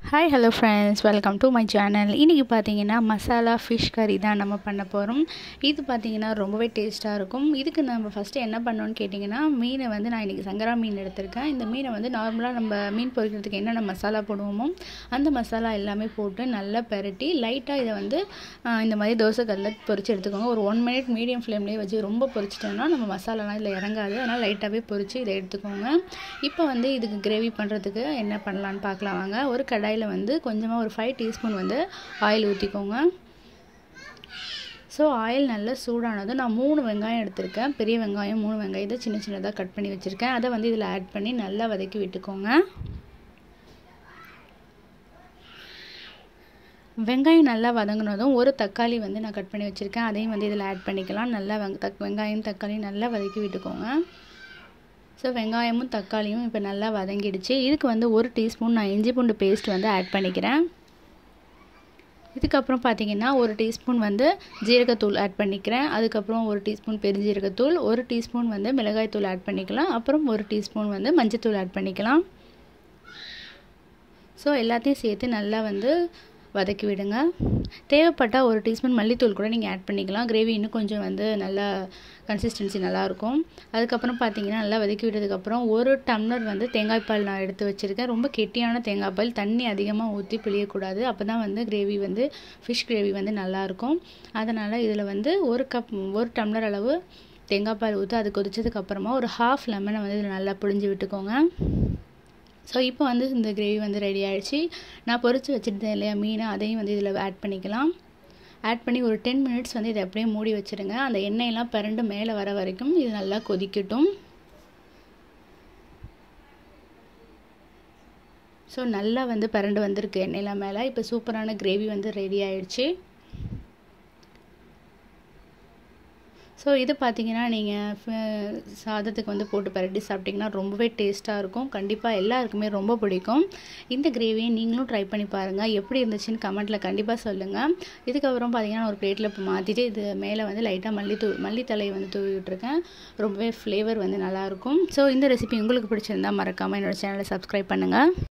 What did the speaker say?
Hi hello friends, welcome to my channel. இன்றைக்கி பார்த்தீங்கன்னா masala fish கறி தான் நம்ம பண்ண போகிறோம். இது பார்த்தீங்கன்னா ரொம்பவே டேஸ்ட்டாக இருக்கும். இதுக்கு நம்ம ஃபஸ்ட்டு என்ன பண்ணோன்னு கேட்டிங்கன்னா, மீனை வந்து நான் இன்றைக்கி சங்கரா மீன் எடுத்திருக்கேன். இந்த மீனை வந்து நார்மலாக நம்ம மீன் பொரிக்கிறதுக்கு என்னென்ன மசாலா போடுவோமோ அந்த மசாலா எல்லாமே போட்டு நல்லா பெரட்டி லைட்டாக இதை வந்து இந்த மாதிரி தோசைக்கல்லில் பொரித்து எடுத்துக்கோங்க. ஒரு 1 மினிட் மீடியம் ஃப்ளேம்லேயே வச்சு ரொம்ப பொரிச்சிட்டோம்னா நம்ம மசாலாலாம் இதில் இறங்காது. அதனால் லைட்டாகவே பொரித்து இதை எடுத்துக்கோங்க. இப்போ வந்து இதுக்கு கிரேவி பண்ணுறதுக்கு என்ன பண்ணலான்னு பார்க்கலாம் வாங்க. ஒரு கடாயில் வந்து கொஞ்சமாக ஒரு 5 டீஸ்பூன் வந்து ஆயில் ஊற்றிக்கோங்க. ஸோ ஆயில் நல்லா சூடானதும் நான் 3 வெங்காயம் எடுத்திருக்கேன். பெரிய வெங்காயம் 3 வெங்காயத்தை சின்ன சின்னதாக கட் பண்ணி வச்சுருக்கேன். அதை வந்து இதில் ஆட் பண்ணி நல்லா வதக்கி விட்டுக்கோங்க. வெங்காயம் நல்லா வதங்கினதும் ஒரு தக்காளி வந்து நான் கட் பண்ணி வச்சுருக்கேன். அதையும் வந்து இதில் ஆட் பண்ணிக்கலாம். நல்லா வெங்காயம் தக்காளி நல்லா வதக்கி விட்டுக்கோங்க. ஸோ வெங்காயமும் தக்காளியும் இப்போ நல்லா வதங்கிடுச்சு. இதுக்கு வந்து 1 டீஸ்பூன் நான் இஞ்சி பூண்டு பேஸ்ட் வந்து ஆட் பண்ணிக்கிறேன். இதுக்கப்புறம் பார்த்தீங்கன்னா 1 டீஸ்பூன் வந்து ஜீரகத்தூள் ஆட் பண்ணிக்கிறேன். அதுக்கப்புறம் 1 டீஸ்பூன் பெருஞ்சீரகத்தூள், 1 டீஸ்பூன் வந்து மிளகாய்த்தூள் ஆட் பண்ணிக்கலாம். அப்புறம் 1 டீஸ்பூன் வந்து மஞ்சத்தூள் ஆட் பண்ணிக்கலாம். ஸோ எல்லாத்தையும் சேர்த்து நல்லா வந்து வதக்கி விடுங்க. தேவைப்பட்டால் 1 டீஸ்பூன் மல்லித்தூள் கூட நீங்கள் ஆட் பண்ணிக்கலாம். கிரேவி இன்னும் கொஞ்சம் வந்து நல்லா கன்சிஸ்டன்சி நல்லாயிருக்கும். அதுக்கப்புறம் பார்த்தீங்கன்னா நல்லா வதக்கி விட்டதுக்கப்புறம் 1 டம்ளர் வந்து தேங்காய் பால் நான் எடுத்து வச்சுருக்கேன். ரொம்ப கெட்டியான தேங்காய் பால், தண்ணி அதிகமாக ஊற்றி பிழியக்கூடாது. அப்போ தான் வந்து கிரேவி வந்து ஃபிஷ் கிரேவி வந்து நல்லாயிருக்கும். அதனால் இதில் வந்து 1 டம்ளர் அளவு தேங்காய் பால் ஊற்றி அது கொதிச்சதுக்கப்புறமா ஒரு 1/2 லெமனை வந்து இதில் நல்லா புழிஞ்சு விட்டுக்கோங்க. ஸோ இப்போ வந்து இந்த கிரேவி வந்து ரெடி ஆகிடுச்சு. நான் பொரித்து வச்சுருந்தேன் இல்லையா மீனை, அதையும் வந்து இதில் ஆட் பண்ணிக்கலாம். ஆட் பண்ணி ஒரு 10 மினிட்ஸ் வந்து இதை அப்படியே மூடி வச்சுருங்க. அந்த எண்ணெயெல்லாம் பிறண்டு மேலே வர வரைக்கும் இது நல்லா கொதிக்கட்டும். ஸோ நல்லா வந்து பிறண்டு வந்திருக்கு எண்ணெயெல்லாம் மேலே. இப்போ சூப்பரான கிரேவி வந்து ரெடி ஆகிடுச்சு. ஸோ இது பார்த்தீங்கன்னா நீங்கள் சாதத்துக்கு வந்து போட்டு பரட்டி சாப்பிட்டிங்கன்னா ரொம்பவே டேஸ்ட்டாக இருக்கும். கண்டிப்பாக எல்லாருக்குமே ரொம்ப பிடிக்கும். இந்த கிரேவியை நீங்களும் ட்ரை பண்ணி பாருங்கள். எப்படி இருந்துச்சுன்னு கமெண்ட்டில் கண்டிப்பாக சொல்லுங்கள். இதுக்கப்புறம் பார்த்தீங்கன்னா ஒரு பிளேட்டில் இப்போ மாற்றிட்டு இது மேலே வந்து லைட்டாக மல்லித்தலையை வந்து தூவி விட்டுருக்கேன். ரொம்பவே ஃப்ளேவர் வந்து நல்லாயிருக்கும். ஸோ இந்த ரெசிபி உங்களுக்கு பிடிச்சிருந்தா மறக்காமல் என்னோடய சேனலை சப்ஸ்கிரைப் பண்ணுங்கள்.